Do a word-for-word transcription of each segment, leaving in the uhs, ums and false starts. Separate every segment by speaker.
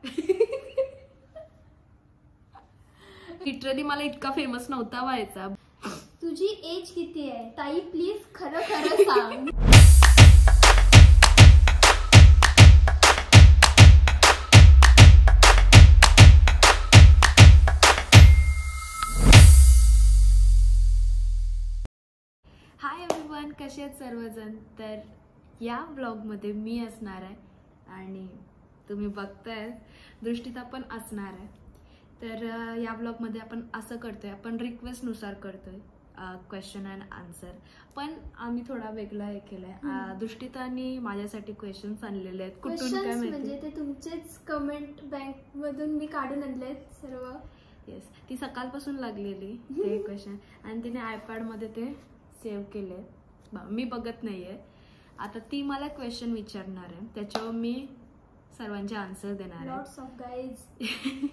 Speaker 1: Literally मला इतका famous नव्हता व्हायचा.
Speaker 2: तुझी एज किती आहे ताई, प्लीज खरं खरं सांग.
Speaker 1: हाय एव्हरीवन, कसे आहेत सर्वजण. तर या व्लॉगमध्ये मी असणार आहे आणि तुम्ही बघताय दृष्टीता पण असणार आहे. तर या व्लॉगमध्ये आपण असं करतोय, आपण रिक्वेस्टनुसार करतोय क्वेश्चन अँड आन्सर, पण आम्ही थोडा वेगळा हे केलाय. दृष्टीतानी माझ्यासाठी क्वेश्चन्स आणलेले आहेत. कुठून काय माहिती,
Speaker 2: म्हणजे ते तुमचेच कमेंट बँक मधून मी काढून आणलेत सर्व.
Speaker 1: येस, ती सकाळपासून लागलेली ते क्वेश्चन आणि तिने आयपॅड मध्ये ते सेव्ह केले. मी बघत नाहीये. आता ती मला क्वेश्चन विचारणार आहे, त्याच्यावर मी सर्वांचे आन्सर देणार आहे.
Speaker 2: Lots of guys.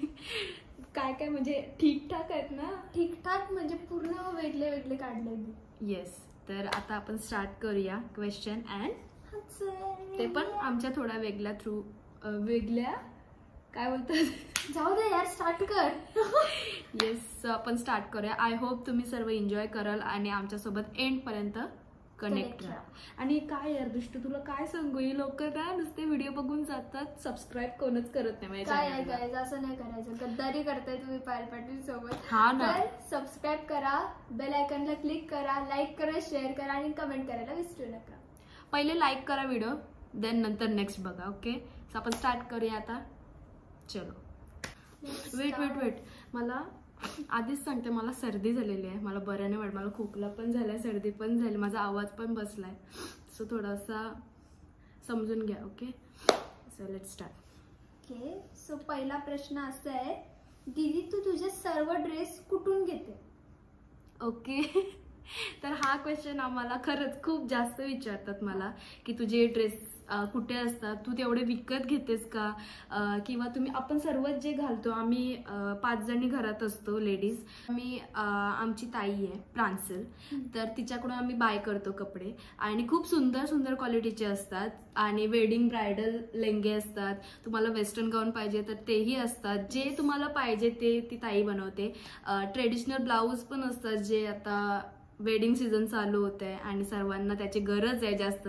Speaker 1: काय काय म्हणजे ठीकठाक आहेत ना?
Speaker 2: ठीकठाक म्हणजे पूर्ण वेगळे वेगळे काढले.
Speaker 1: येस, तर आता आपण स्टार्ट करूया क्वेश्चन अँड ते पण आमच्या थोड्या वेगळ्या थ्रू वेगळ्या काय बोलतात,
Speaker 2: जाऊ दे यार, स्टार्ट कर.
Speaker 1: येस, आपण स्टार्ट करूया. आय होप तुम्ही सर्व एन्जॉय कराल आणि आमच्यासोबत एंड पर्यंत कनेक्ट राहा. आणि काय यार दृष्टी, तुला काय सांगू, ही लोक ना नुसते व्हिडिओ बघून जातात, सबस्क्राईब कोणच करत नाही.
Speaker 2: काय आहे काय, असं नाही करायचं. गद्दारी करताय तुम्ही पायल पाटील सोबत.
Speaker 1: हा ना,
Speaker 2: सबस्क्राईब करा, बेल आयकॉनला क्लिक करा, लाईक करा, शेअर करा आणि कमेंट करायला विसरू नका.
Speaker 1: पहिले लाईक करा व्हिडिओ, देन नंतर नेक्स्ट बघा. ओके, सो आपण स्टार्ट करूया आता. चलो. वेट वेट वेट मला आधीच सांगते, मला सर्दी झालेली आहे. मला बरं नाही वाटत, मला खोकला पण झालाय, सर्दी पण झाली, माझा आवाज पण बसलाय. सो थोडासा समजून घ्या. Okay, so let start.
Speaker 2: Okay, so पहिला प्रश्न असा आहे, दीदी तू तुझे सर्व ड्रेस कुठून घेते?
Speaker 1: ओके, तर हा क्वेश्चन आम्हाला खरंच खूप जास्त विचारतात मला, की तुझे ड्रेस कुठे असतात, तू तेवढे विकत घेतेस का, किंवा तुम्ही आपण सर्वच जे घालतो, आम्ही पाच जणी घरात असतो लेडीज. आम्ही आमची ताई आहे प्रांसल, तर तिच्याकडून आम्ही बाय करतो कपडे आणि खूप सुंदर सुंदर क्वालिटीचे असतात. आणि वेडिंग ब्रायडल लेंगे असतात, तुम्हाला वेस्टर्न गाऊन पाहिजे तर तेही असतात. जे तुम्हाला पाहिजे ते ती ताई बनवते. ट्रेडिशनल ब्लाऊज पण असतात, जे आता वेडिंग सीझन चालू होत आहे आणि सर्वांना त्याची गरज आहे जास्त.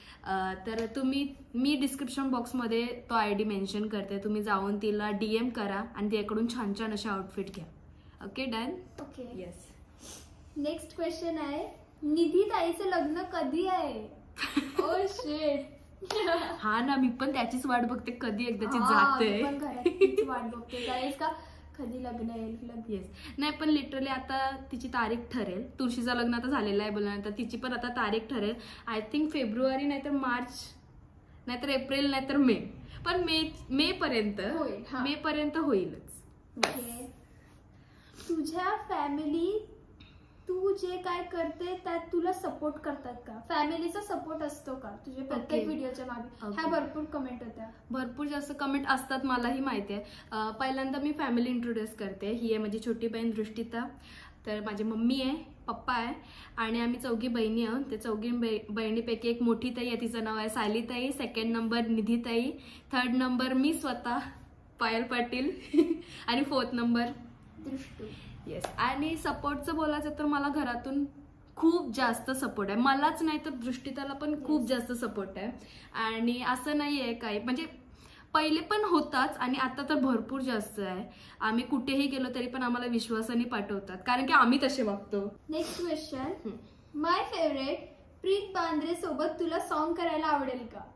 Speaker 1: तर तुम्ही मी डिस्क्रिप्शन बॉक्समध्ये तो आय डी मेन्शन करते, तुम्ही जाऊन तिला डीएम करा आणि तिच्याकडून छान छान असे आउटफिट घ्या. Okay, done.
Speaker 2: Okay,
Speaker 1: yes.
Speaker 2: Next question आहे, निधी ताईचं लग्न कधी आहे? Oh shit.
Speaker 1: हा ना, मी पण त्याचीच वाट बघते, कधी एकदाची जाते.
Speaker 2: वाट बघते गाईस का कधी लग्न येईल.
Speaker 1: येस, नाही पण लिटरली आता तिची तारीख ठरेल. तुळशीचं लग्न आता झालेलं आहे बोलल्यानंतर तिची पण आता तारीख ठरेल. आय थिंक फेब्रुवारी नाहीतर मार्च नाहीतर एप्रिल नाहीतर मे, पण मे मे पर्यंत मे पर्यंत होईलच.
Speaker 2: तुझ्या फॅमिली तू जे काय करते त्यात तुला सपोर्ट करतात का? फॅमिलीचा सपोर्ट असतो का तुझे प्रत्येक व्हिडिओच्या मागे? ह्या भरपूर कमेंट होत्या,
Speaker 1: भरपूर जास्त कमेंट असतात, मलाही माहिती आहे. पहिल्यांदा मी फॅमिली इंट्रोड्यूस करते. ही आहे माझी छोटी बहीण दृष्टीता. तर माझी मम्मी आहे, पप्पा आहे आणि आम्ही चौघी बहिणी आहोत. ते चौघी बहिणीपैकी एक मोठी ताई आहे, तिचं नाव आहे सायली ताई. सेकंड नंबर निधी ताई, थर्ड नंबर मी स्वतः पायल पाटील आणि फोर्थ नंबर
Speaker 2: दृष्टी.
Speaker 1: येस, आणि सपोर्टचं बोलायचं तर मला घरातून खूप जास्त सपोर्ट आहे. मलाच नाही तर दृष्टीताला पण खूप जास्त सपोर्ट आहे. आणि असं नाही आहे काही, म्हणजे पहिले पण होताच आणि आता तर भरपूर जास्त आहे. आम्ही कुठेही गेलो तरी पण आम्हाला विश्वासाने पाठवतात, कारण की आम्ही तसे वागतो.
Speaker 2: Next question, my favourite Preet Bandre सोबत तुला सॉन्ग करायला आवडेल का?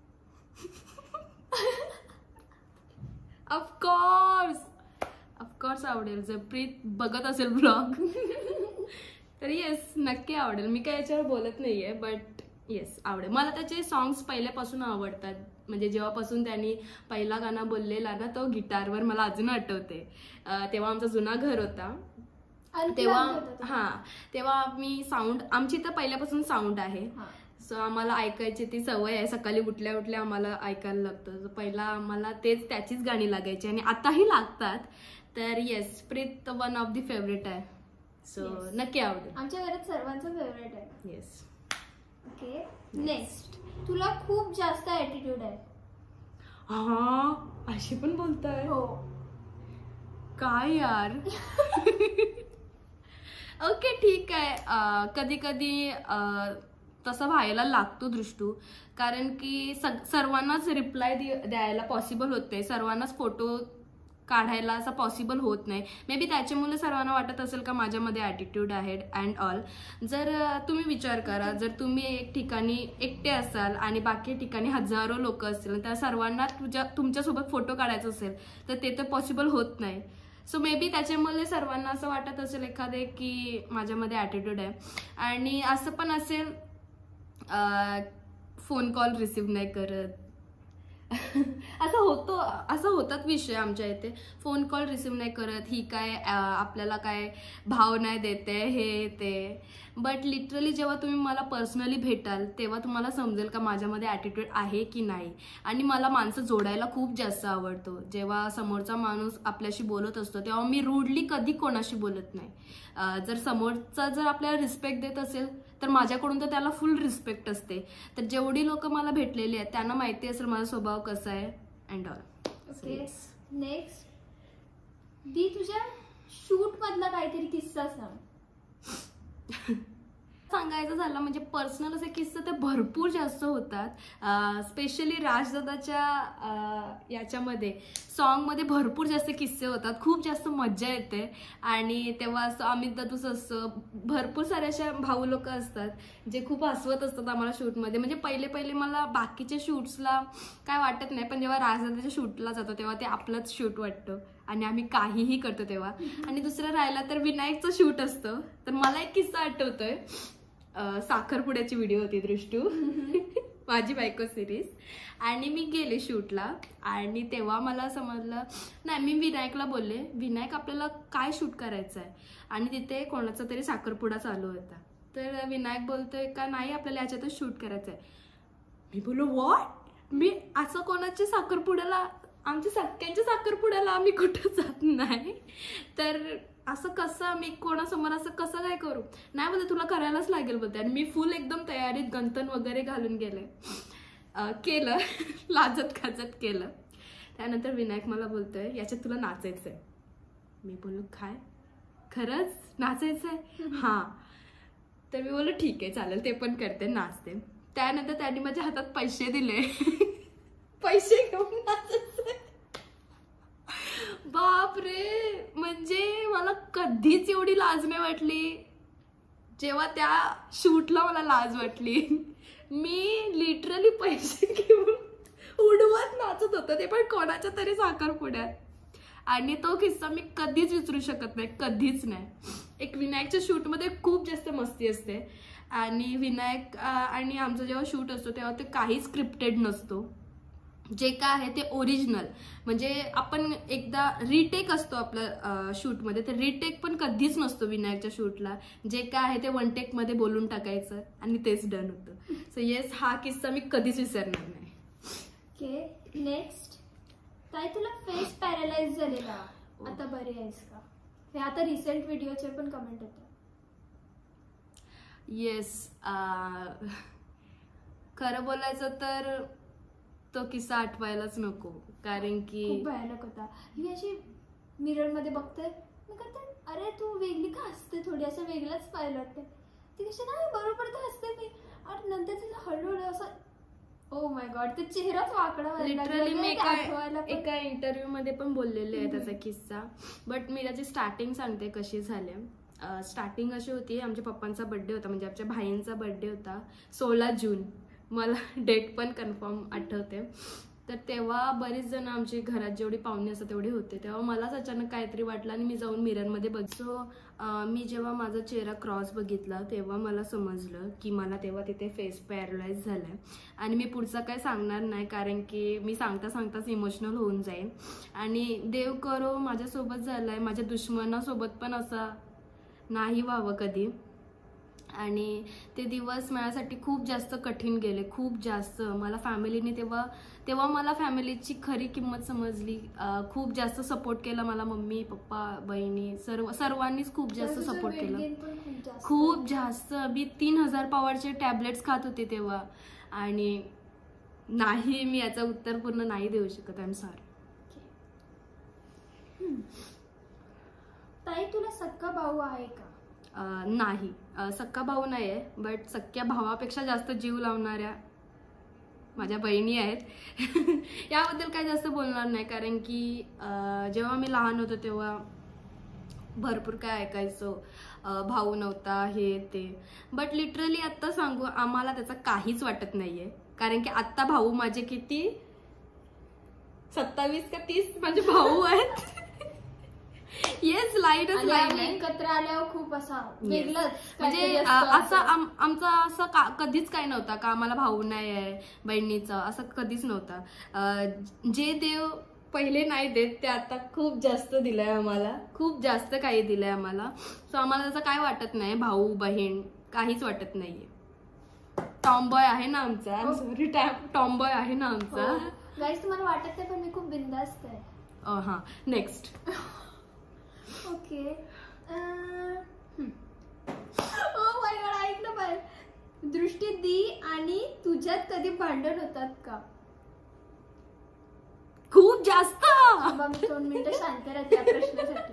Speaker 1: ऑफकोर्स ऑफकोर्स आवडेल. जर प्रीत बघत असेल ब्लॉग तर येस, नक्की आवडेल. मी काय याच्यावर बोलत नाहीये, बट येस आवडेल. मला त्याचे सॉंग्स पहिल्यापासून आवडतात. म्हणजे जेव्हापासून त्यांनी पहिला गाणं बोललेला ना, तो गिटारवर, मला अजून आठवते. तेव्हा आमचा जुना घर होता, तेव्हा हा तेव्हा मी साऊंड, आमची तर पहिल्यापासून साऊंड आहे, सो आम्हाला ऐकायची ती सवय आहे. सकाळी उठल्या उठल्या आम्हाला ऐकायला लागतं. पहिला आम्हाला तेच त्याचीच गाणी लागायची आणि आताही लागतात. तर yes, Preet one of the favourite आहे, सो नक्की आवडेल.
Speaker 2: आमच्या घरात सर्वांचं फेवरेट आहे.
Speaker 1: येस.
Speaker 2: ओके, नेक्स्ट, तुला खूप जास्त ॲटिट्यूड आहे.
Speaker 1: हा अशी पण बोलताय?
Speaker 2: हो.
Speaker 1: काय यार. ओके ठीक आहे. कधी कधी तसं व्हायला लागतो दृष्टू, कारण की सर्वांनाच रिप्लाय द्यायला पॉसिबल होत नाही, सर्वांनाच फोटो काढायला असं पॉसिबल होत नाही. मे बी त्याच्यामुळे सर्वांना वाटत असेल का माझ्यामध्ये ॲटिट्यूड आहे अँड ऑल. जर तुम्ही विचार करा, जर तुम्ही एक ठिकाणी एकटे असाल आणि बाकी ठिकाणी हजारो लोक असतील, त्या सर्वांना तुझ्या तुमच्यासोबत फोटो काढायचा असेल तर ते तर पॉसिबल होत नाही. सो मे बी त्याच्यामुळे सर्वांना असं वाटत असेल एखादे की माझ्यामध्ये ॲटिट्यूड आहे. आणि असं पण असेल फोन कॉल रिसीव्ह नाही करत, असं होतो, असं होतात विषय आमच्या इथे. फोन कॉल रिसीव्ह नाही करत, ही काय आपल्याला काय भाव नाही देते, हे ते. बट लिटरली जेव्हा तुम्ही मला पर्सनली भेटाल तेव्हा तुम्हाला समजेल का माझ्यामध्ये ॲटिट्यूड आहे की नाही. आणि मला माणसं जोडायला खूप जास्त आवडतो. जेव्हा समोरचा माणूस आपल्याशी बोलत असतो तेव्हा मी रूडली कधी कोणाशी बोलत नाही. जर समोरचा जर आपल्याला रिस्पेक्ट देत असेल तर माझ्याकडून तर त्याला फुल रिस्पेक्ट असते. तर जेवढी लोक मला भेटलेली आहेत त्यांना माहिती असेल माझा स्वभाव कसा आहे अँड ऑल.
Speaker 2: ओके नेक्स्ट, दी तुझ्या शूट मधला काहीतरी किस्सा सांग.
Speaker 1: सांगायचं झालं म्हणजे पर्सनल असे किस्से ते भरपूर जास्त होतात. स्पेशली राजदादाच्या याच्यामध्ये सॉन्गमध्ये भरपूर जास्त किस्से होतात, खूप जास्त मज्जा येते. आणि तेव्हा असं अमित दादूस असतं, भरपूर सारे अशा भाऊ लोक असतात जे खूप हसवत असतात आम्हाला शूटमध्ये. म्हणजे पहिले पहिले मला बाकीच्या शूट्सला काय वाटत नाही, पण जेव्हा राजदादाच्या शूटला जातो तेव्हा ते आपलंच शूट वाटतं आणि आम्ही काहीही करतो तेव्हा. आणि दुसरं राहिला तर विनायकचं शूट असतं. तर मला एक किस्सा आठवतोय, साखरपुड्याची व्हिडिओ होती दृष्टू, माझी बायको सिरीज. आणि मी गेले शूटला आणि तेव्हा मला समजलं नाही, मी विनायकला बोलले विनायक आपल्याला काय शूट करायचं आहे. आणि तिथे कोणाचा तरी साखरपुडा चालू होता. तर विनायक बोलतोय का नाही आपल्याला याच्यातच शूट करायचं आहे. मी बोललो व्हॉट, मी असं कोणाच्या साखरपुड्याला, आमच्या सगळ्यांच्या साखरपुड्याला आम्ही कुठं जात नाही, तर असं कसं मी कोणासमोर असं कसं काय करू. नाही बोलते तुला करायलाच लागेल बोलते. आणि मी फुल एकदम तयारीत गंतन वगैरे घालून गेले, केलं लाजत खाजत केलं. त्यानंतर विनायक मला बोलतोय याच्यात तुला नाचायचं आहे. मी बोललो काय खरंच नाचायचं आहे? हां. तर मी बोललो ठीक आहे चालेल, ते पण करते, नाचते. त्यानंतर त्यांनी माझ्या हातात पैसे दिले, पैसे घेऊन नाचायचे. बाप रे, म्हणजे मला कधीच एवढी लाज नाही वाटली जेव्हा त्या शूटला मला लाज वाटली. मी लिटरली पैसे घेऊन उडवत नाचत होतं, ते पण कोणाच्या तरी साखरपुड्यात. आणि तो किस्सा मी कधीच विसरू शकत नाही, कधीच नाही. एक विनायकच्या शूटमध्ये खूप जास्त मस्ती असते. आणि विनायक आणि आमचा जेव्हा शूट असतो तेव्हा ते काही स्क्रिप्टेड नसतो, जे काय आहे ते ओरिजिनल. म्हणजे आपण एकदा रिटेक असतो आपल्या शूटमध्ये, तर रिटेक पण कधीच नसतो विनायकच्या शूटला. जे काय आहे ते वन टेकमध्ये बोलून टाकायचं आणि तेच डन होतं. सो येस, हा किस्सा मी कधीच विसरणार नाही.
Speaker 2: ओके नेक्स्ट, ताई तुला फेस पॅरालाइज झालेला, आता बरी आहेस का? हे आता रिसेंट व्हिडिओचे पण कमेंट होते.
Speaker 1: येस, खरं बोलायचं तर तो किस्सा आठवायलाच नको, कारण की
Speaker 2: खूप भयानक होता. मी अशी मिरर मध्ये बघते, मी करते अरे तू वेगळी का हसते, थोडी असं वेगळंच पाहिलं वाटतं. ती कशी नाही बरोबर तर हसते मी, आणि नंतर तिचं हळूहळू असं ओ माय गॉड, ते चेहराच वाकडा.
Speaker 1: लिटरली मी एका एका इंटरव्ह्यू मध्ये पण बोललेले आहे त्याचा किस्सा. बट मी त्याची स्टार्टिंग सांगते कशी झाले. स्टार्टिंग अशी होती, आमच्या पप्पांचा बर्थडे होता, म्हणजे आमच्या भाईंचा बर्थडे होता सोळा जून, मला डेट पण कन्फर्म आठवते. तर तेव्हा बरेच जण आमची घरात जेवढी पाहुणे असतात तेवढे होते. तेव्हा मलाच अचानक काहीतरी वाटलं आणि मी जाऊन मिररमध्ये बघ. सो मी जेव्हा माझा चेहरा क्रॉस बघितला तेव्हा मला समजलं की मला तेव्हा तिथे फेस पॅरलाइज झालाय. आणि मी पुढचं काय सांगणार नाही, कारण की मी सांगता सांगताच इमोशनल होऊन जाईल. आणि देव करो माझ्यासोबत झालाय, माझ्या दुश्मनासोबत पण असा नाही व्हावं कधी. आणि ते दिवस माझ्यासाठी खूप जास्त कठीण गेले, खूप जास्त. मला फॅमिलीने तेव्हा तेव्हा मला फॅमिलीची खरी किंमत समजली. खूप जास्त सपोर्ट केला मला मम्मी पप्पा बहिणी सर्व सर्वांनीच खूप जास्त सपोर्ट केला, खूप जास्त. मी तीन हजार पॉवरचे टॅबलेट्स खात होते तेव्हा. आणि नाही, मी याचं उत्तर पूर्ण नाही देऊ शकत, आय एम सॉरी.
Speaker 2: ताई तुला सक्का भाऊ आहे का?
Speaker 1: अं, नाही, अं, सक्का भाऊ नाही आहे, बट सख्या भावापेक्षा जास्त जीव लावणाऱ्या माझ्या बहिणी आहेत. याबद्दल काही जास्त बोलणार नाही, कारण की अं, जेव्हा मी लहान होतो तेव्हा भरपूर काय ऐकायचो, अं, भाऊ नव्हता हे ते. बट लिटरली आत्ता सांगू, आम्हाला त्याचं काहीच वाटत नाहीये, कारण की आत्ता भाऊ माझे किती सत्तावीस का तीस माझे भाऊ आहेत. येस, लाईटच
Speaker 2: आणि
Speaker 1: लाईट
Speaker 2: आम्ही
Speaker 1: आहे.
Speaker 2: एकत्र आल्यावर खूप असा वेगळंच
Speaker 1: म्हणजे
Speaker 2: काहीतरी
Speaker 1: अ,
Speaker 2: असतं
Speaker 1: असं आम- आमचं असं का कधीच काय नव्हतं का आम्हाला भाऊ नाही आहे बहिणीचं, असं कधीच नव्हतं. अ, जे देव पहिले नाही देत ते आता खूप जास्त दिलंय आम्हाला, खूप जास्त काही दिलंय आम्हाला. सो आम्हाला त्याचं काय वाटत नाही, भाऊ बहीण काहीच वाटत नाहीये. टॉमबॉय आहे ना आमचा, सॉरी टॉमबॉय आहे ना आमचा.
Speaker 2: गाईस तुम्हाला वाटत नाही, पण मी खूप बिंदास्त आहे.
Speaker 1: अ, हा, next.
Speaker 2: Okay. Oh my God, ऐक ना बाय. दृष्टी दी आणि तुझ्यात कधी भांडण होतात का?
Speaker 1: खूप जास्त.
Speaker 2: थांबा, मी दोन मिनिटं शांत राहते या प्रश्नासाठी.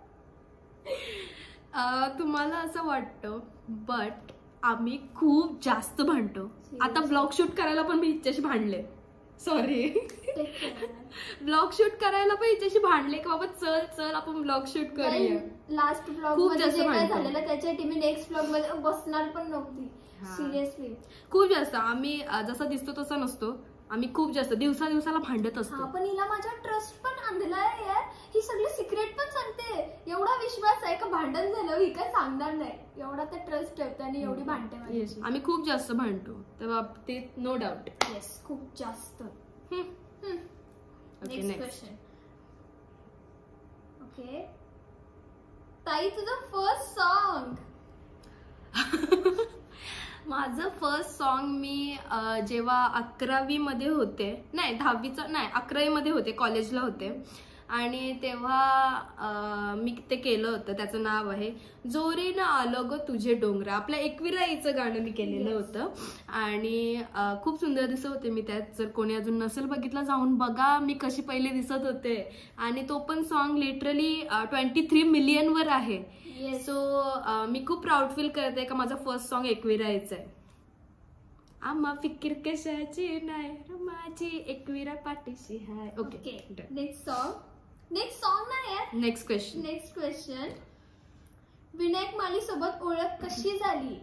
Speaker 1: अ, तुम्हाला असं वाटतं, बट आम्ही खूप जास्त भांडतो. आता ब्लॉग शूट करायला पण मी हिच्याशी भांडले. सॉरी, ब्लॉग शूट करायला पण हिच्याशी भांडले की बाबा चल चल आपण ब्लॉग शूट करूया.
Speaker 2: लास्ट ब्लॉग
Speaker 1: खूप
Speaker 2: मध्ये
Speaker 1: जास्त
Speaker 2: जे काय
Speaker 1: भांडतो.
Speaker 2: झालेलं त्याच्यासाठी मी नेक्स्ट ब्लॉग मध्ये बसणार पण नव्हती. सिरियसली
Speaker 1: खूप जास्त आम्ही अ, जसा दिसतो तसा नसतो. आम्ही खूप जास्त दिवसा दिवसाला भांडत
Speaker 2: हा,
Speaker 1: असतो.
Speaker 2: पण हिला माझा ट्रस्ट पण आणलाय यार. ही सगळी सिक्रेट पण सांगते. एवढा विश्वास आहे का भांडण झालं ही काय सांगणार नाही, एवढा तर ट्रस्ट ठेवते आणि एवढी भांडते माझ्याशी.
Speaker 1: आम्ही खूप जास्त भांडतो, तेव्हा ते नो डाऊट.
Speaker 2: येस, खूप जास्त.
Speaker 1: Okay,
Speaker 2: next
Speaker 1: next.
Speaker 2: Question. Okay ताई, तुझं फर्स्ट सॉन्ग?
Speaker 1: माझं फर्स्ट सॉन्ग मी अ, जेव्हा अकरावी मध्ये होते, नाही दहावीचं नाही अकरावी मध्ये होते, कॉलेजला होते, आणि तेव्हा अ, मी ते केलं होतं. त्याचं नाव आहे जोरीनं आलं ग तुझे डोंगर. आपल्या एकविराईचं गाणं मी केलेलं होतं, आणि अ, खूप सुंदर दिसत होते मी त्यात. जर कोणी अजून नसेल बघितलं, जाऊन बघा मी कशी पहिले दिसत होते. आणि तो पण song literally twenty three million वर आहे. सो मी खूप प्राऊड फील करते का माझं फर्स्ट सॉन्ग एकविरायचं आहे. आम्हा फिकीर कशाची नाही माझी एकविरा पाठीशी हाय. Okay,
Speaker 2: next song. Next song नाही आहे,
Speaker 1: next question.
Speaker 2: Next question. Vinayak Mali सोबत ओळख कशी झाली?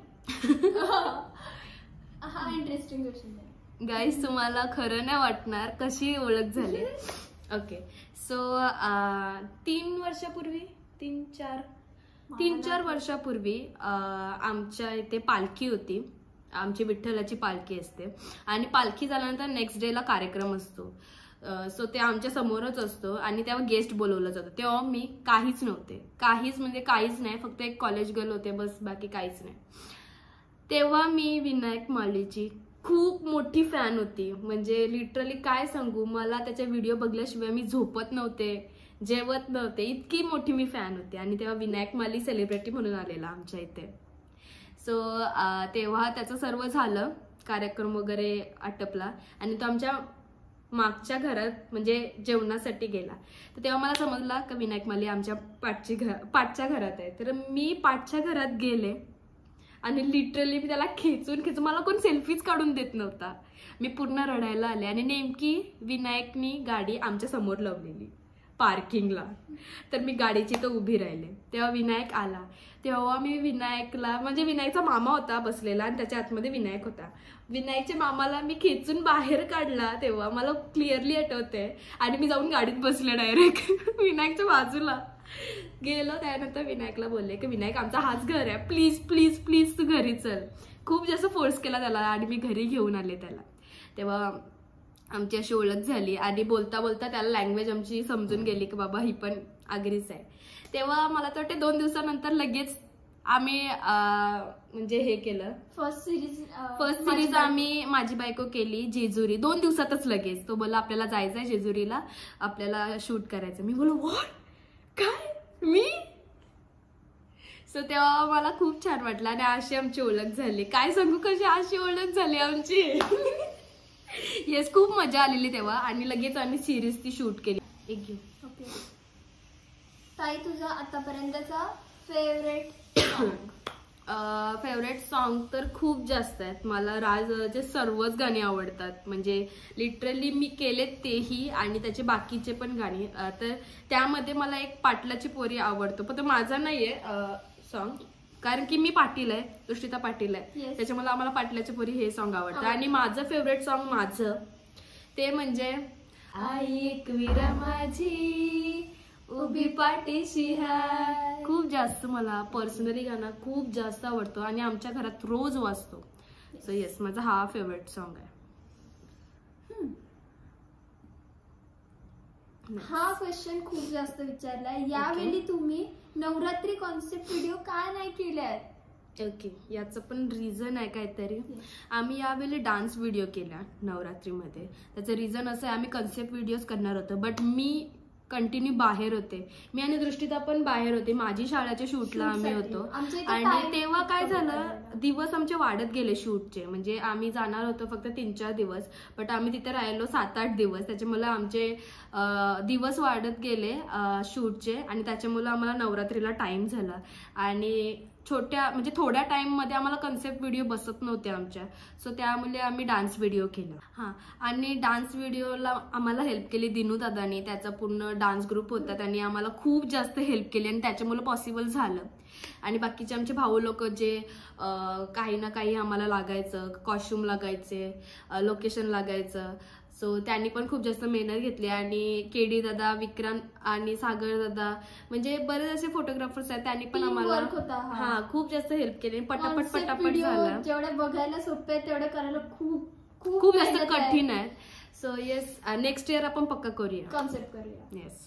Speaker 2: हा इंटरेस्टिंग क्वेश्चन आहे.
Speaker 1: गाईस, तुम्हाला खरं नाही वाटणार कशी ओळख झाली. ओके, सो तीन वर्षापूर्वी तीन चार तीन चार वर्षापूर्वी आमच्या इथे पालखी होती. आमची विठ्ठलाची पालखी असते, आणि पालखी झाल्यानंतर नेक्स्ट डेला कार्यक्रम असतो. सो ते आमच्या समोरच असतो, आणि तेव्हा गेस्ट बोलवलं जातं. तेव्हा मी काहीच नव्हते, काहीच म्हणजे काहीच नाही, फक्त एक कॉलेज गर्ल होते बस, बाकी काहीच नाही. तेव्हा मी विनायक मालीची खूप मोठी फॅन होती. म्हणजे लिटरली काय सांगू, मला त्याच्या व्हिडिओ बघल्याशिवाय मी झोपत नव्हते, जेवत नव्हते, इतकी मोठी मी फॅन होते. आणि तेव्हा विनायक माली सेलिब्रिटी म्हणून आलेला आमच्या इथे. सो तेव्हा त्याचं सर्व झालं, कार्यक्रम वगैरे आटपला, आणि तो आमच्या मागच्या घरात म्हणजे जेवणासाठी गेला. तर तेव्हा मला समजला की विनायक माली आमच्या पाठची घर पाठच्या घरात आहे. तर मी पाठच्या घरात गेले, आणि लिटरली मी त्याला खेचून खेचून, मला कोण सेल्फीज काढून देत नव्हता, मी पूर्ण रडायला आले. आणि नेमकी विनायकनी गाडी आमच्या समोर लावलेली पार्किंगला, तर मी गाडीची तर उभी राहिले. तेव्हा विनायक आला. तेव्हा मी विनायकला, म्हणजे विनायकचा मामा होता बसलेला, आणि त्याच्या आतमध्ये विनायक होता. विनायकच्या मामाला मी खेचून बाहेर काढला, तेव्हा मला क्लिअरली आठवते. आणि मी जाऊन गाडीत बसले डायरेक्ट विनायकच्या बाजूला गेलो. त्यानंतर विनायकला बोलले की विनायक, आमचा हाच घर आहे, प्लीज प्लीज प्लीज तू घरी चल. खूप जास्त फोर्स केला त्याला, आणि मी घरी घेऊन आले त्याला. तेव्हा आमची अशी ओळख झाली, आणि बोलता बोलता त्याला लँग्वेज आमची समजून गेली की बाबा ही पण आगरीच आहे. तेव्हा मला तर वाटते दोन दिवसानंतर लगेच आम्ही म्हणजे हे केलं, फर्स्ट सिरीज फर्स्ट सिरीज आम्ही माझी बायको केली जेजुरी. दोन दिवसातच लगेच तो बोलला आपल्याला जायचंय जेजुरीला, आपल्याला शूट करायचं. मी बोललो व्हॉट, काय मी? सो तेव्हा मला खूप छान वाटलं, आणि अशी आमची ओळख झाली. काय सांगू कशी अशी ओळख झाली आमची. येस, खूप मजा आलेली तेव्हा, आणि लगेच आम्ही सिरीज ती शूट केली. एक घेऊ.
Speaker 2: ओके. ताई तुझा आतापर्यंतचा फेवरेट
Speaker 1: फेवरेट सॉन्ग तर खूप जास्त आहेत मला. राजचे सर्वच गाणी आवडतात, म्हणजे लिटरली मी केलेत तेही आणि त्याचे बाकीचे पण गाणी. तर त्यामध्ये मला एक पाटलाची पोरी आवडतो, पण तो माझा नाहीये सॉन्ग, कारण की मी पाटील आहे, दृष्टिता पाटील आहे, त्याच्यामुळे आम्हाला पाटलाची पोरी हे सॉन्ग आवडतं. आणि माझं फेवरेट सॉन्ग माझं ते म्हणजे आई एकवीरा माझी उभी पाठीशी हाय. खूप जास्त मला पर्सनली गाणं खूप जास्त आवडतो आणि आमच्या घरात रोज वाजतो. सो येस, माझा हा फेवरेट सॉन्ग आहे.
Speaker 2: हा क्वेश्चन खूप जास्त विचारलाय. यावेळी तुम्ही नवरात्री कॉन्सेप्ट व्हिडिओ का नाही केल्यात?
Speaker 1: ओके, याचं पण रिझन आहे काहीतरी. आम्ही यावेळी डान्स व्हिडिओ केला नवरात्रीमध्ये. त्याचं रिझन असं आहे, आम्ही कन्सेप्ट व्हिडिओज करणार होतो, बट मी कंटिन्यू बाहेर होते. मी आणि दृष्टिता पण बाहेर होते, माझी शाळेच्या शूटला आम्ही होतो. आणि तेव्हा काय झालं, दिवस आमचे वाढत गेले शूटचे. म्हणजे आम्ही जाणार होतो फक्त तीन चार दिवस, बट आम्ही तिथे राहिलो सात आठ दिवस. त्याच्यामुळे आमचे दिवस वाढत गेले शूटचे आणि त्याच्यामुळे आम्हाला नवरात्रीला टाइम झाला. आणि छोट्या म्हणजे थोड्या टाइम मध्ये आम्हाला कन्सेप्ट व्हिडिओ बसत नव्हते आमच्या, सो त्यामुळे आम्ही डान्स व्हिडिओ केला. हा, आणि डान्स व्हिडिओला आम्हाला हेल्प केली दिनू दादानी. त्याचा पूर्ण डान्स ग्रुप होता, त्यांनी आम्हाला खूप जास्त हेल्प केली आणि त्याच्यामुळे पॉसिबल झालं. आणि बाकीचे आमचे भाऊ लोक जे काही ना काही आम्हाला लागायचं, कॉस्ट्युम लागायचे, लोकेशन लागायचं, सो त्यांनी पण खूप जास्त मेहनत घेतली. आणि केडी दादा, विक्रांत आणि सागर दादा, म्हणजे बरेच असे फोटोग्राफर्स आहेत, त्यांनी पण आम्हाला हा खूप जास्त हेल्प केली. पटापट पटापट झालं.
Speaker 2: जेवढे बघायला सोपे तेवढे करायला खूप
Speaker 1: खूप जास्त कठीण आहे. सो येस, नेक्स्ट इयर आपण पक्का करूया,
Speaker 2: कॉन्सेप्ट करूया.
Speaker 1: येस.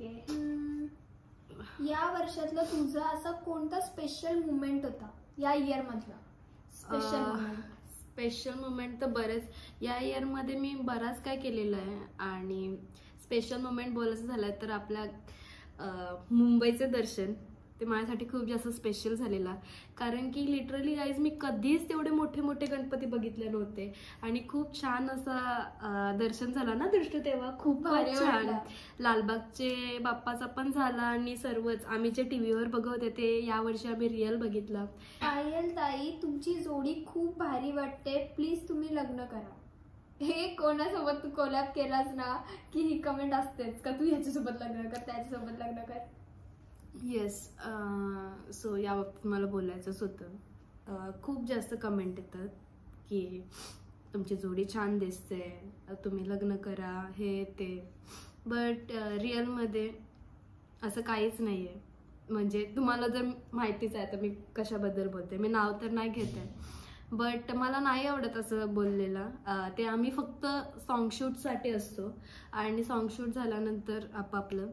Speaker 2: या वर्षातला तुझा असा कोणता स्पेशल मुवमेंट होता या इयर मधला? स्पेशल मुवमेंट
Speaker 1: स्पेशल मुवमेंट तर बरेच या इयर मध्ये मी बराच काय केलेलं आहे. आणि स्पेशल मुवमेंट बोलायचं झालं तर आपल्या मुंबईचे दर्शन, ते माझ्यासाठी खूप जास्त स्पेशल झालेला. कारण की लिटरली गाईज मी कधीच तेवढे मोठे मोठे गणपती बघितले नव्हते आणि खूप छान असा दर्शन झाला ना दृष्टी, तेव्हा खूप छान. लालबागचे बाप्पाचा पण झाला आणि सर्वच आम्ही जे टीव्हीवर बघवते ते यावर्षी आम्ही रिअल बघितला.
Speaker 2: पायल ताई, तुमची जोडी खूप भारी वाटते, प्लीज तुम्ही लग्न करा. हे कोणासोबत तू कोलॅब केलास ना की ही कमेंट असतेच का तू ह्याच्यासोबत लग्न कर, त्याच्यासोबत लग्न कर.
Speaker 1: येस, सो या बाबतीत मला बोलायचंच होतं. खूप जास्त कमेंट येतात की तुमची जोडी छान दिसते, तुम्ही लग्न करा, हे ते. बट रिअलमध्ये असं काहीच नाही आहे. म्हणजे तुम्हाला जर माहितीच आहे तर मी कशाबद्दल बोलते, मी नाव तर नाही घेत आहे, बट मला नाही आवडत असं बोललेलं. ते आम्ही फक्त सॉन्ग शूटसाठी असतो आणि सॉन्ग शूट झाल्यानंतर आपापलं.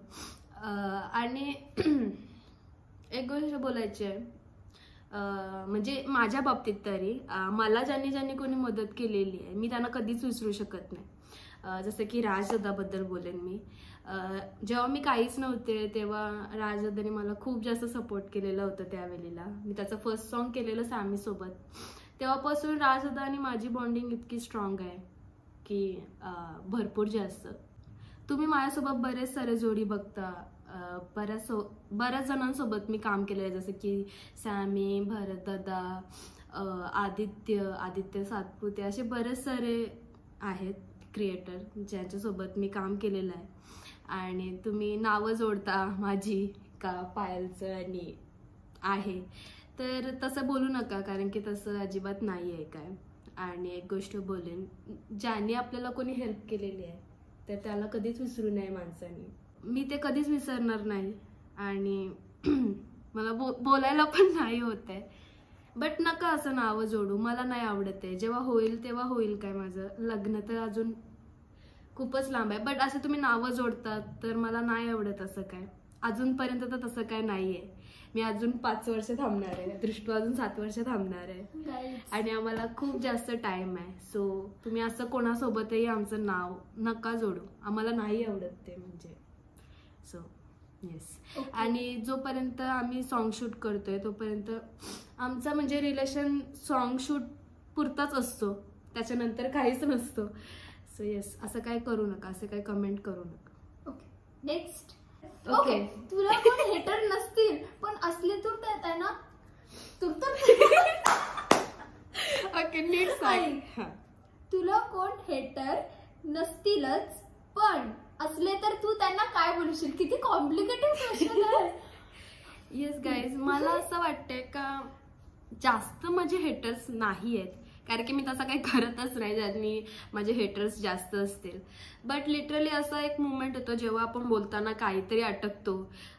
Speaker 1: आणि एक गोष्ट बोलायची आहे, म्हणजे माझ्या बाबतीत तरी मला ज्यांनी ज्यांनी कोणी मदत केलेली आहे मी त्यांना कधीच विसरू शकत नाही. जसं की राजदादाबद्दल बोलेन मी. जेव्हा मी काहीच नव्हते तेव्हा राजदादाने मला खूप जास्त सपोर्ट केलेलं होतं. त्यावेळेला मी त्याचं फर्स्ट सॉन्ग केलेलं सॅमी सोबत. तेव्हापासून राजदादा आणि माझी बॉन्डिंग इतकी स्ट्रॉंग आहे की भरपूर जास्त. तुम्ही माझ्यासोबत बरेच सारे जोडी बघता, बऱ्याच बऱ्याच जणांसोबत मी काम केलं आहे, जसं की सॅमी, भरत दादा, आदित्य आदित्य सातपुते, असे बरेच सारे आहेत क्रिएटर ज्यांच्यासोबत मी काम केलेलं आहे. आणि तुम्ही नावं जोडता माझी का पायलचं आणि आहे, तर तसं बोलू नका, कारण की तसं अजिबात नाही आहे काय. आणि एक गोष्ट बोलेन, ज्यांनी आपल्याला कोणी हेल्प केलेली आहे तर त्याला कधीच विसरू नये माणसाने. मी ते कधीच विसरणार नाही आणि मला बो बोलायला पण नाही होत आहे. बट नका असं नावं जोडू, मला नाही आवडत आहे. जेव्हा होईल तेव्हा होईल काय, माझं लग्न तर अजून खूपच लांब आहे. बट असं तुम्ही नावं जोडतात तर मला नाही आवडत असं काय. अजूनपर्यंत तर तसं काय नाही आहे. मी अजून पाच वर्ष थांबणार आहे, दृष्टी अजून सात वर्ष थांबणार आहे आणि आम्हाला खूप जास्त टाइम आहे. सो तुम्ही असं कोणासोबतही आमचं नाव नका जोडू, आम्हाला नाही आवडत ते. म्हणजे सो येस. आणि जोपर्यंत आम्ही सॉन्ग शूट करतोय तोपर्यंत आमचं म्हणजे रिलेशन सॉन्ग शूट पुरताच असतो, त्याच्यानंतर काहीच नसतो. सो येस, असं काय करू नका, असं काय कमेंट करू नका.
Speaker 2: Okay, next. ओके तुला कोण हेटर नसतील पण असले तर त्यात आहे ना तू तर
Speaker 1: ओके नीट सांग.
Speaker 2: तुला कोण हेटर नसतीलच पण असले तर तू त्यांना काय बोलशील. किती कॉम्प्लिकेटेड क्वेश्चन आहे.
Speaker 1: येस गाईज, मला असं वाटतंय का जास्त माझे हेटर्स नाही आहेत, कारण की मी तसं काही करतच नाही ज्यांनी माझे हेटर्स जास्त असतील. बट लिटरली असा एक मुवमेंट होतो जेव्हा आपण बोलताना काहीतरी अटकतो,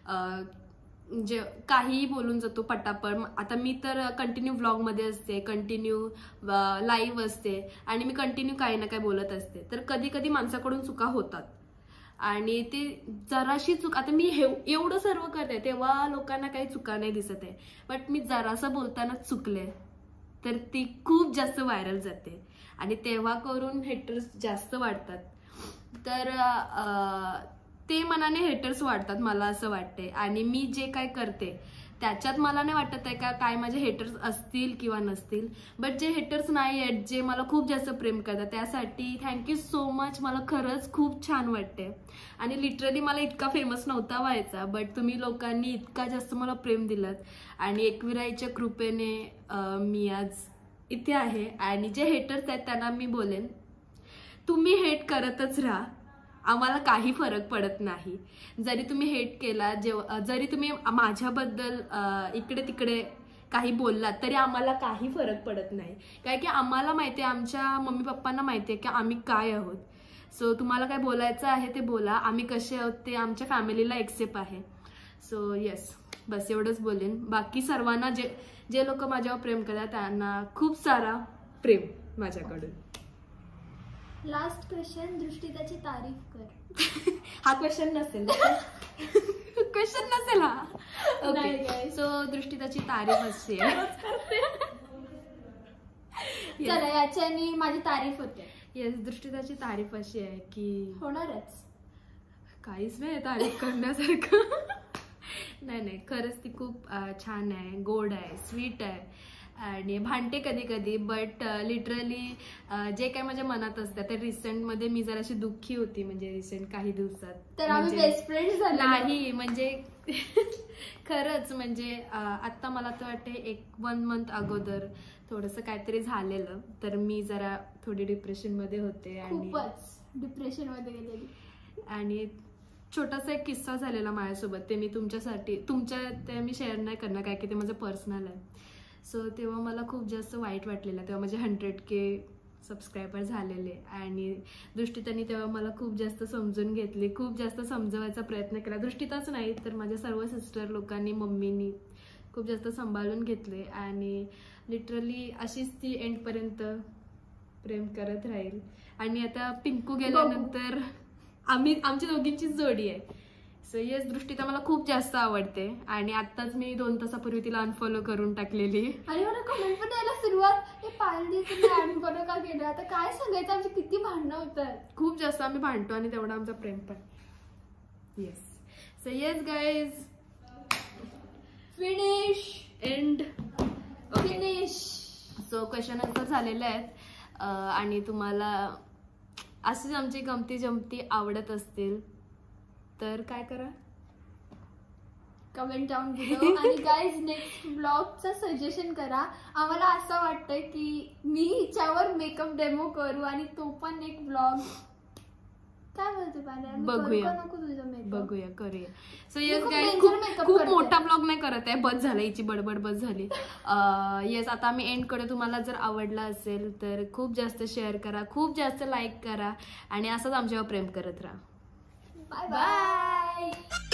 Speaker 1: जे काहीही बोलून जातो पटापट. आता मी तर कंटिन्यू व्लॉगमध्ये असते, कंटिन्यू लाईव्ह असते आणि मी कंटिन्यू काही ना काही बोलत असते. तर कधी कधी माणसाकडून चुका होतात आणि ते जराशी चूक, आता मी हे एवढं सर्व करते तेव्हा लोकांना काही चुका नाही दिसत आहे, बट मी जरासं बोलताना चुकले तर ती खूप जास्त व्हायरल जाते आणि तेव्हा करून हेटर्स जास्त वाढतात. तर ते मनाने हेटर्स वाढतात मला असं वाटते. आणि मी जे काय करते त्याच्यात मला नाही वाटत आहे का काय माझे हेटर्स असतील किंवा नसतील. बट जे हेटर्स नाही आहेत, जे मला खूप जास्त प्रेम करतात, त्यासाठी थँक्यू सो मच. मला खरंच खूप छान वाटते. आणि लिटरली मला इतका फेमस नव्हता व्हायचा, बट तुम्ही लोकांनी इतका जास्त मला प्रेम दिलं आणि एकविराईच्या कृपेने मी आज इथे आहे. आणि जे हेटर्स आहेत त्यांना मी बोलेन, तुम्ही हेट करतच राहा, आम्हाला काही फरक पडत नाही. जरी तुम्ही हेट केला, जेव्हा जरी तुम्ही माझ्याबद्दल इकडे तिकडे काही बोललात तरी आम्हाला काही फरक पडत नाही, कारण की आम्हाला माहिती आहे, आमच्या मम्मी पप्पांना माहिती आहे की आम्ही काय आहोत. सो तुम्हाला काय बोलायचं आहे ते बोला, आम्ही कसे आहोत ते आमच्या फॅमिलीला एक्सेप्ट आहे. सो येस, बस एवढंच बोलेन. बाकी सर्वांना जे जे लोक माझ्यावर प्रेम करतात त्यांना खूप सारा प्रेम माझ्याकडून.
Speaker 2: लास्ट क्वेश्चन, दृष्टिताची तारीफ कर.
Speaker 1: हा क्वेश्चन नसेल क्वेश्चन नसेल हा. ओके, सो दृष्टिताची तारीफ असते.
Speaker 2: चला याच्यानी माझी तारीफ होते.
Speaker 1: येस, दृष्टिताची तारीफ अशी आहे की
Speaker 2: होणारच,
Speaker 1: काहीच नाही तारीफ करण्यासारखं. नाही नाही, खरंच ती खूप छान आहे, गोड आहे, स्वीट आहे आणि भांडते कधी कधी. बट लिटरली जे काय माझ्या मनात असतं ते रिसेंटमध्ये मी जराशी दुःखी होती, म्हणजे रिसेंट काही दिवसात.
Speaker 2: तर आम्ही बेस्ट फ्रेंड झालो.
Speaker 1: नाही म्हणजे खरंच म्हणजे आता मला तर वाटते एक वन मंथ अगोदर थोडंसं काहीतरी झालेलं, तर मी जरा थोडी डिप्रेशनमध्ये होते आणि
Speaker 2: खूपच डिप्रेशनमध्ये गेलेली.
Speaker 1: आणि छोटासा एक किस्सा झालेला माझ्यासोबत, ते मी तुमच्यासाठी तुमच्या ते मी शेअर नाही करणार काय की ते माझं पर्सनल आहे. सो तेव्हा मला खूप जास्त वाईट वाटलेलं. तेव्हा माझे हंड्रेड के सबस्क्रायबर झालेले आणि दृष्टितानी तेव्हा मला खूप जास्त समजून घेतले, खूप जास्त समजवायचा प्रयत्न केला. दृष्टिताच नाही तर माझ्या सर्व सिस्टर लोकांनी, मम्मीनी खूप जास्त सांभाळून घेतले आणि लिटरली अशीच ती एंडपर्यंत प्रेम करत राहील. आणि आता पिंकू गेल्यानंतर आम्ही आमच्या दोघींचीच जोडी आहे. सो येस, दृष्टिता मला खूप जास्त आवडते आणि आत्ताच मी दोन तासापूर्वी तिला अनफॉलो करून टाकलेली.
Speaker 2: आणि मला कमेंट पण द्यायला सुरुवात, हे पाहिली तुम्ही अनफॉलो का केलं. आता काय सांगायचं, आमची किती भांडणं होतात.
Speaker 1: खूप जास्त आम्ही भांडतो आणि तेवढा आमचा प्रेम पण. Yes, so yes guys,
Speaker 2: finish
Speaker 1: and
Speaker 2: finish.
Speaker 1: So question answer झालेले आहेत आणि तुम्हाला अशीच आमची गमती जमती आवडत असतील तर काय करा,
Speaker 2: कमेंट डाऊन बिलो. आणि गाईज नेक्स्ट ब्लॉगचं सजेशन करा. आम्हाला असं वाटतंय की मी हिच्यावर मेकअप डेमो करू आणि तो पण एक ब्लॉग. काय बोलते पाहिजे,
Speaker 1: बघूया
Speaker 2: नको तुझं मेकअप,
Speaker 1: बघूया करूया. सो येस
Speaker 2: खूप
Speaker 1: गाईज,
Speaker 2: major makeup
Speaker 1: खूप
Speaker 2: करते.
Speaker 1: मोठा ब्लॉग नाही करत आहे, बस झालं, हिची बडबड बस झाली. येस, आता आम्ही एंड कडे. तुम्हाला जर आवडला असेल तर खूप जास्त शेअर करा, खूप जास्त लाईक करा आणि असंच आमच्यावर प्रेम करत राहा.
Speaker 2: Bye bye.